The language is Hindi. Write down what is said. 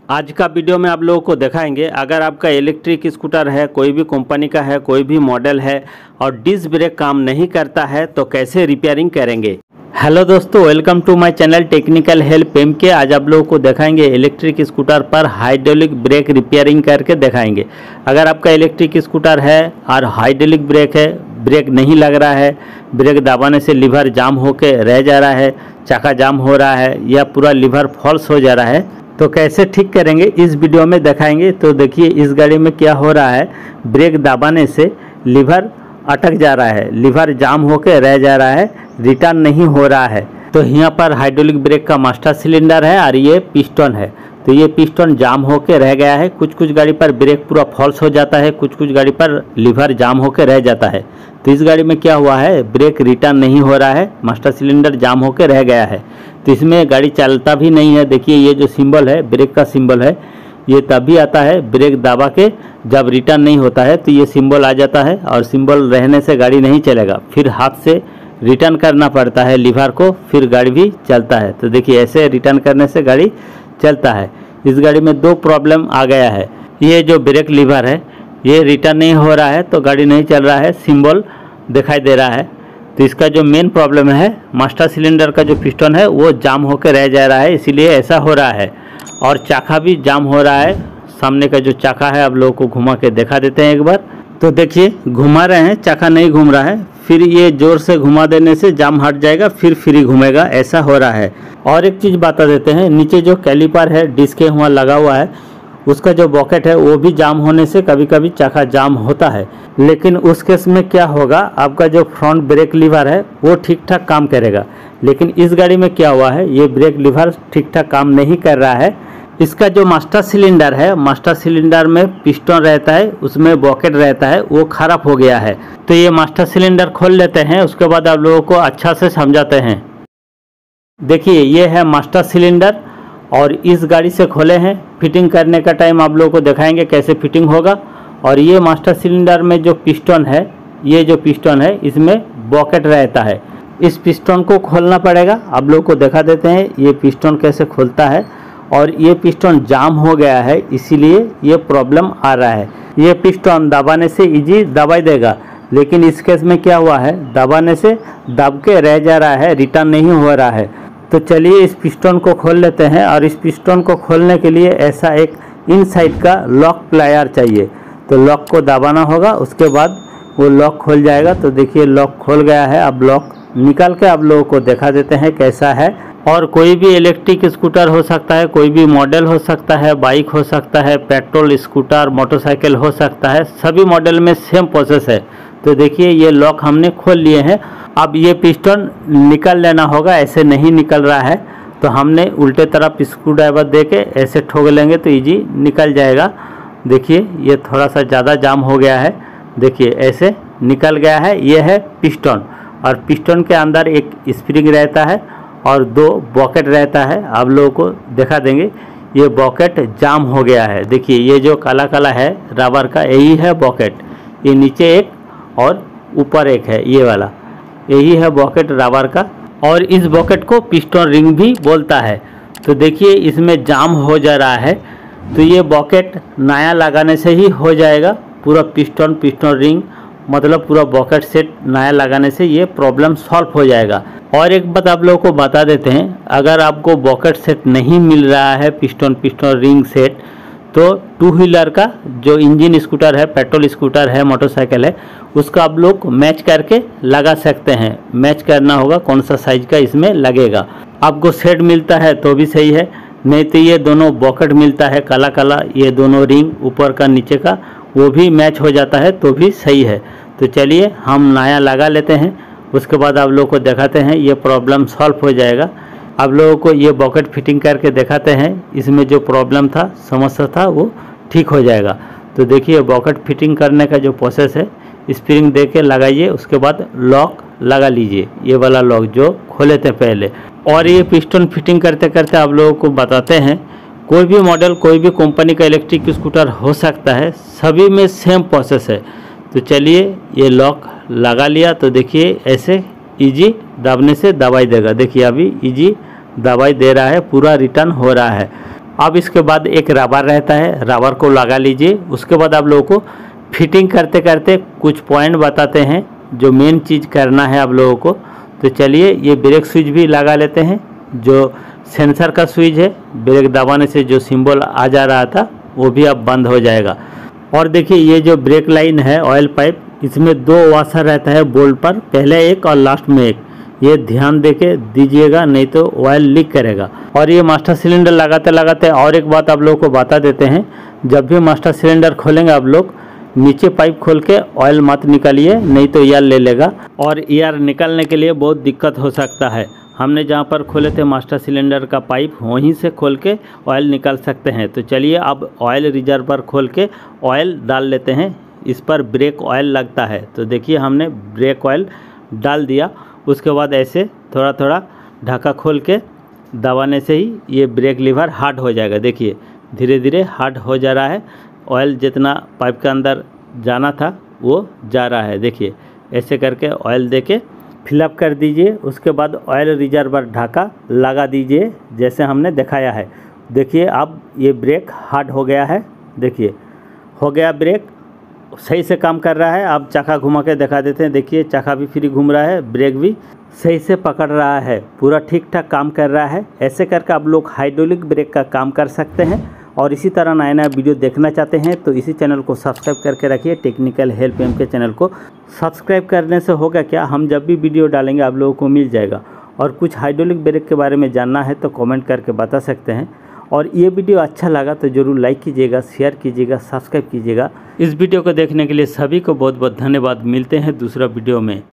आज का वीडियो में आप लोगों को दिखाएंगे, अगर आपका इलेक्ट्रिक स्कूटर है, कोई भी कंपनी का है, कोई भी मॉडल है और डिस्क ब्रेक काम नहीं करता है तो कैसे रिपेयरिंग करेंगे। हेलो दोस्तों, welcome to my channel technical help M K. आज आप लोगों को दिखाएंगे इलेक्ट्रिक स्कूटर पर हाइड्रोलिक ब्रेक रिपेयरिंग करके दिखाएंगे। अगर आपका इलेक्ट्रिक स्कूटर है और हाइड्रोलिक ब्रेक है, ब्रेक नहीं लग रहा है, ब्रेक दबाने से लीवर जाम होके रह जा रहा है, चाका जाम हो रहा है या पूरा लीवर फॉल्स हो जा रहा है, तो कैसे ठीक करेंगे इस वीडियो में दिखाएंगे। तो देखिए इस गाड़ी में क्या हो रहा है, ब्रेक दबाने से लीवर अटक जा रहा है, लीवर जाम होके रह जा रहा है, रिटर्न नहीं हो रहा है। तो यहाँ पर हाइड्रोलिक ब्रेक का मास्टर सिलेंडर है और ये पिस्टन है, तो ये पिस्टन जाम होके रह गया है। कुछ गाड़ी पर ब्रेक पूरा फॉल्स हो जाता है, कुछ गाड़ी पर लीवर जाम होके रह जाता है। तो इस गाड़ी में क्या हुआ है, ब्रेक रिटर्न नहीं हो रहा है, मास्टर सिलेंडर जाम होके रह गया है, तो इसमें गाड़ी चलता भी नहीं है। देखिए ये जो सिंबल है, ब्रेक का सिंबल है, ये तभी आता है ब्रेक दबा के जब रिटर्न नहीं होता है, तो ये सिंबल आ जाता है और सिंबल रहने से गाड़ी नहीं चलेगा, फिर हाथ से रिटर्न करना पड़ता है लीवर को, फिर गाड़ी भी चलता है। तो देखिए ऐसे रिटर्न करने से गाड़ी चलता है। इस गाड़ी में दो प्रॉब्लम आ गया है, ये जो ब्रेक लीवर है ये रिटर्न नहीं हो रहा है तो गाड़ी नहीं चल रहा है, सिंबल दिखाई दे रहा है। तो इसका जो मेन प्रॉब्लम है, मास्टर सिलेंडर का जो पिस्टन है वो जाम होकर रह जा रहा है, इसीलिए ऐसा हो रहा है। और चाका भी जाम हो रहा है, सामने का जो चाका है आप लोगों को घुमा के दिखा देते हैं एक बार। तो देखिए घुमा रहे हैं, चाका नहीं घूम रहा है, फिर ये जोर से घुमा देने से जाम हट जाएगा, फिर फ्री घूमेगा, ऐसा हो रहा है। और एक चीज़ बता देते हैं, नीचे जो कैलिपर है डिस्क के वहाँ लगा हुआ है, उसका जो बॉकेट है वो भी जाम होने से कभी कभी चाका जाम होता है। लेकिन उस केस में क्या होगा, आपका जो फ्रंट ब्रेक लीवर है वो ठीक ठाक काम करेगा। लेकिन इस गाड़ी में क्या हुआ है, ये ब्रेक लीवर ठीक ठाक काम नहीं कर रहा है। इसका जो मास्टर सिलेंडर है, मास्टर सिलेंडर में पिस्टन रहता है, उसमें बॉकेट रहता है, वो खराब हो गया है। तो ये मास्टर सिलेंडर खोल लेते हैं, उसके बाद आप लोगों को अच्छा से समझाते हैं। देखिए ये है मास्टर सिलेंडर और इस गाड़ी से खोले हैं। फिटिंग करने का टाइम आप लोगों को दिखाएंगे कैसे फिटिंग होगा। और ये मास्टर सिलेंडर में जो पिस्टन है, ये जो पिस्टन है इसमें बॉकेट रहता है, इस पिस्टन को खोलना पड़ेगा। आप लोगों को दिखा देते हैं ये पिस्टन कैसे खुलता है। और ये पिस्टन जाम हो गया है, इसीलिए ये प्रॉब्लम आ रहा है। ये पिस्टन दबाने से इजी दबाई देगा, लेकिन इस केस में क्या हुआ है, दबाने से दब के रह जा रहा है, रिटर्न नहीं हो रहा है। तो चलिए इस पिस्टन को खोल लेते हैं। और इस पिस्टन को खोलने के लिए ऐसा एक इनसाइड का लॉक प्लायर चाहिए, तो लॉक को दबाना होगा, उसके बाद वो लॉक खोल जाएगा। तो देखिए लॉक खोल गया है। अब लॉक निकाल के आप लोगों को दिखा देते हैं कैसा है। और कोई भी इलेक्ट्रिक स्कूटर हो सकता है, कोई भी मॉडल हो सकता है, बाइक हो सकता है, पेट्रोल स्कूटर, मोटरसाइकिल हो सकता है, सभी मॉडल में सेम प्रोसेस है। तो देखिए ये लॉक हमने खोल लिए हैं। अब ये पिस्टन निकल लेना होगा, ऐसे नहीं निकल रहा है, तो हमने उल्टे तरफ स्क्रू ड्राइवर दे के ऐसे ठोक लेंगे तो इजी निकल जाएगा। देखिए ये थोड़ा सा ज़्यादा जाम हो गया है, देखिए ऐसे निकल गया है। ये है पिस्टन और पिस्टन के अंदर एक स्प्रिंग रहता है और दो बॉकेट रहता है। आप लोगों को दिखा देंगे, ये बॉकेट जाम हो गया है। देखिए ये जो काला काला है रबर का, यही है बॉकेट, ये नीचे एक और ऊपर एक है, ये वाला यही है बॉकेट रबर का। और इस बॉकेट को पिस्टन रिंग भी बोलता है। तो देखिए इसमें जाम हो जा रहा है, तो ये बॉकेट नया लगाने से ही हो जाएगा। पूरा पिस्टन रिंग मतलब पूरा बॉकेट सेट नया लगाने से ये प्रॉब्लम सॉल्व हो जाएगा। और एक बात आप लोगों को बता देते हैं, अगर आपको बॉकेट सेट नहीं मिल रहा है, पिस्टन रिंग सेट, तो टू व्हीलर का जो इंजन स्कूटर है, पेट्रोल स्कूटर है, मोटरसाइकिल है, उसका आप लोग मैच करके लगा सकते हैं। मैच करना होगा कौन सा साइज का इसमें लगेगा। आपको सेट मिलता है तो भी सही है, नहीं तो ये दोनों बॉकेट मिलता है काला काला, ये दोनों रिंग ऊपर का नीचे का, वो भी मैच हो जाता है तो भी सही है। तो चलिए हम नया लगा लेते हैं, उसके बाद आप लोगों को दिखाते हैं, ये प्रॉब्लम सॉल्व हो जाएगा। आप लोगों को ये बॉकेट फिटिंग करके दिखाते हैं, इसमें जो प्रॉब्लम था, समस्या था, वो ठीक हो जाएगा। तो देखिए बॉकेट फिटिंग करने का जो प्रोसेस है, स्प्रिंग दे के लगाइए, उसके बाद लॉक लगा लीजिए, ये वाला लॉक जो खोले थे पहले। और ये पिस्टन फिटिंग करते करते आप लोगों को बताते हैं, कोई भी मॉडल, कोई भी कंपनी का इलेक्ट्रिक स्कूटर हो सकता है, सभी में सेम प्रोसेस है। तो चलिए ये लॉक लगा लिया, तो देखिए ऐसे इजी दबाने से दबाई देगा। देखिए अभी इजी दवाई दे रहा है, पूरा रिटर्न हो रहा है। अब इसके बाद एक रबर रहता है, रबर को लगा लीजिए। उसके बाद आप लोगों को फिटिंग करते करते कुछ पॉइंट बताते हैं जो मेन चीज़ करना है आप लोगों को। तो चलिए ये ब्रेक स्विच भी लगा लेते हैं। जो सेंसर का स्विच है, ब्रेक दबाने से जो सिंबल आ जा रहा था वो भी अब बंद हो जाएगा। और देखिए ये जो ब्रेक लाइन है ऑयल पाइप, इसमें 2 वाशर रहता है बोल्ट पर, पहले एक और लास्ट में एक। ये ध्यान देके दीजिएगा नहीं तो ऑयल लीक करेगा। और ये मास्टर सिलेंडर लगाते लगाते और एक बात आप लोगों को बता देते हैं, जब भी मास्टर सिलेंडर खोलेंगे आप लोग नीचे पाइप खोल के ऑयल मत निकालिए, नहीं तो एयर ले लेगा। और एयर निकालने के लिए बहुत दिक्कत हो सकता है। हमने जहाँ पर खोले थे मास्टर सिलेंडर का पाइप, वहीं से खोल के ऑयल निकाल सकते हैं। तो चलिए अब ऑयल रिजर्वर खोल के ऑयल डाल लेते हैं। इस पर ब्रेक ऑयल लगता है, तो देखिए हमने ब्रेक ऑयल डाल दिया। उसके बाद ऐसे थोड़ा थोड़ा ढक्कन खोल के दबाने से ही ये ब्रेक लीवर हार्ड हो जाएगा। देखिए धीरे धीरे हार्ड हो जा रहा है। ऑयल जितना पाइप के अंदर जाना था वो जा रहा है। देखिए ऐसे करके ऑयल देके फिलअप कर दीजिए। उसके बाद ऑयल रिजर्वर ढाका लगा दीजिए जैसे हमने दिखाया है। देखिए अब ये ब्रेक हार्ड हो गया है। देखिए हो गया, ब्रेक सही से काम कर रहा है। अब चक्का घुमा के दिखा देते हैं। देखिए चक्का भी फ्री घूम रहा है, ब्रेक भी सही से पकड़ रहा है, पूरा ठीक ठाक काम कर रहा है। ऐसे करके आप लोग हाइड्रोलिक ब्रेक का काम कर सकते हैं। और इसी तरह नया नया वीडियो देखना चाहते हैं तो इसी चैनल को सब्सक्राइब करके रखिए। Technical help M K channel को सब्सक्राइब करने से होगा क्या, हम जब भी वीडियो डालेंगे आप लोगों को मिल जाएगा। और कुछ हाइड्रोलिक ब्रेक के बारे में जानना है तो कमेंट करके बता सकते हैं। और ये वीडियो अच्छा लगा तो ज़रूर लाइक कीजिएगा, शेयर कीजिएगा, सब्सक्राइब कीजिएगा। इस वीडियो को देखने के लिए सभी को बहुत बहुत धन्यवाद। मिलते हैं दूसरा वीडियो में।